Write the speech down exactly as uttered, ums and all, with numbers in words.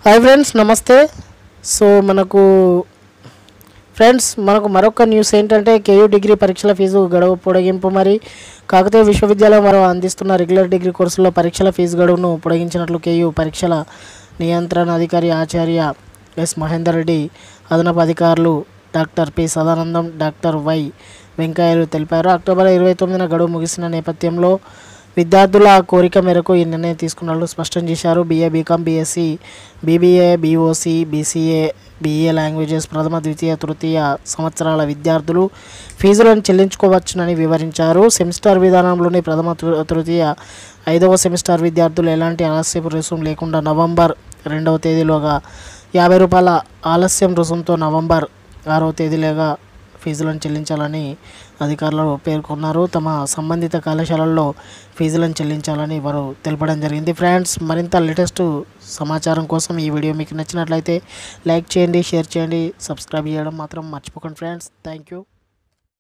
Hi friends, నమస్తే. So మనకు friends మనకు మరొక న్యూస్ ఏంటంటే కేయూ డిగ్రీ పరీక్షల ఫీజు గడువు పొడిగింపు. మరి కాకతీయ విశ్వవిద్యాలయం వారు అందిస్తున్న రెగ్యులర్ డిగ్రీ కోర్సుల్లో పరీక్షల ఫీజు గడువును పొడిగించినట్లు కేయూ పరీక్షల నియంత్రణ అధికారి ఆచార్య ఎస్ మహేందర్ రెడ్డి, అదనపు అధికారులు doctor P Sadanandam, doctor Y వెంకయ్యలు తెలిపారు. అక్టోబర్ ఇరవై తొమ్మిదిన గడువు ముగిసిన నేపథ్యంలో విద్యార్థుల కోరిక మేరకు ఈ నిర్ణయం తీసుకున్నట్లు స్పష్టం చేశారు. BA, BCom, BSc, BBA, BOC, BCA, BA languages ప్రథమ, ద్వితీయ, తృతీయ సంవత్సరాల విద్యార్థులు ఫీజులను చెల్లించుకోవచ్చునని వివరించారు. సెమిస్టర్ విధానంలోని ప్రథమ, తృతీయ, ఐదవ సెమిస్టర్ విద్యార్థులు ఎలాంటి ఆలస్యపు రుసుం లేకుండా నవంబర్ రెండవ తేదీలోగా యాభై రూపాయల ఆలస్యం రుసుంతో నవంబర్ ఆరవ తేదీలోగా ఫీజులను చెల్లించాలని అధికారులు పేర్కొన్నారు. తమ సంబంధిత కళాశాలల్లో ఫీజులను చెల్లించాలని వారు తెలపడం జరిగింది. ఫ్రెండ్స్, మరింత లేటెస్ట్ సమాచారం కోసం ఈ వీడియో మీకు నచ్చినట్లయితే లైక్ చేయండి, షేర్ చేయండి, సబ్స్క్రైబ్ చేయడం మాత్రం మర్చిపోకండి ఫ్రెండ్స్. Thank you.